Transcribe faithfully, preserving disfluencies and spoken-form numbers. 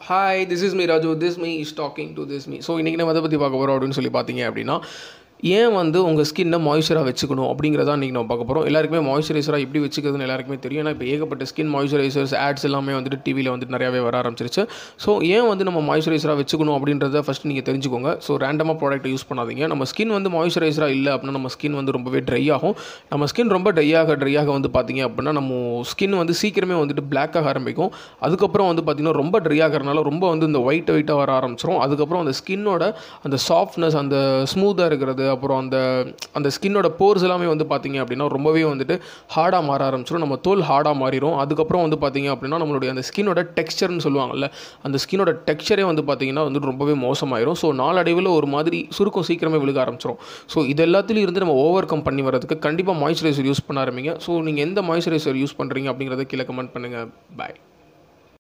Hi, this is me Raju. This me is talking to this me. So இன்னைக்கு நம்ம எதை பற்றி பார்க்க போகிறோம் அப்படின்னு சொல்லி பார்த்தீங்க அப்படின்னா ஏன் வந்து உங்கள் ஸ்கின்னை மாய்ஸ்சராக வச்சுக்கணும் அப்படிங்கிறதா இன்றைக்கி நம்ம பார்க்க போகிறோம். எல்லாருக்குமே மாய்ஸ்சரைசராக எப்படி வச்சுக்கிறதுன்னு எல்லாருக்குமே தெரியும். ஏன்னா இப்போ ஏகப்பட்ட ஸ்கின் மாய்ஸ்சரைசர்ஸ் ஆட்ஸ் எல்லாமே வந்துட்டு டிவியில் வந்துட்டு நிறையாவே வர ஆரம்பிச்சிருச்சு. ஸோ ஏன் வந்து நம்ம மாய்ஸ்சரைசராக வச்சுக்கணும் அப்படின்றத ஃபஸ்ட்டு நீங்கள் தெரிஞ்சுக்கோங்க. ஸோ ரேண்டமாக ப்ராடக்ட்டை யூஸ் பண்ணாதீங்க. நம்ம ஸ்கின் வந்து மாய்ஸ்சரைசராக இல்லை அப்படின்னா நம்ம ஸ்கின் வந்து ரொம்பவே ட்ரை ஆகும். நம்ம ஸ்கின் ரொம்ப ட்ரை ஆக ட்ரை ஆக வந்து பார்த்தீங்க அப்படின்னா நம்ம ஸ்கின் வந்து சீக்கிரமே வந்துட்டு பிளாக் ஆக ஆரம்பிக்கும். அதுக்கப்புறம் வந்து பார்த்திங்கன்னா ரொம்ப ட்ரை ஆகிறதுனால ரொம்ப வந்து இந்த ஒயிட் ஒயிட்டாக வர ஆரம்பிச்சிடும். அதுக்கப்புறம் அந்த ஸ்கின்னோட அந்த சாஃப்ட்னஸ் அந்த ஸ்மூத்தாக இருக்கிறது அப்புறம் அந்த அந்த ஸ்கின்னோட போர்ஸ் எல்லாமே வந்து பார்த்திங்க அப்படின்னா ரொம்பவே வந்துட்டு ஹார்டாக மாற ஆரம்பிச்சிடும். நம்ம தோல் ஹார்டாக மாறிடும். அதுக்கப்புறம் வந்து பார்த்திங்க அப்படின்னா நம்மளுடைய அந்த ஸ்கின்னோட டெக்ஸ்சர்னு சொல்லுவாங்கல்ல, அந்த ஸ்கின்னோட டெக்ஸ்சரே வந்து பார்த்திங்கன்னா வந்துட்டு ரொம்பவே மோசமாயிரும். ஸோ நாளடைவில் ஒரு மாதிரி சுருக்கம் சீக்கிரமே விழுக ஆரம்பிச்சிடும். ஸோ இது எல்லாத்துலேயும் இருந்து நம்ம ஓவர் கம் பண்ணி வரதுக்கு கண்டிப்பாக மாய்ஸ்சரைசர் யூஸ் பண்ண ஆரம்பிங்க. ஸோ நீங்கள் எந்த மாய்ஸ்சரைசர் யூஸ் பண்ணுறீங்க அப்படிங்கிறத கீழே கமெண்ட் பண்ணுங்கள். பாய்.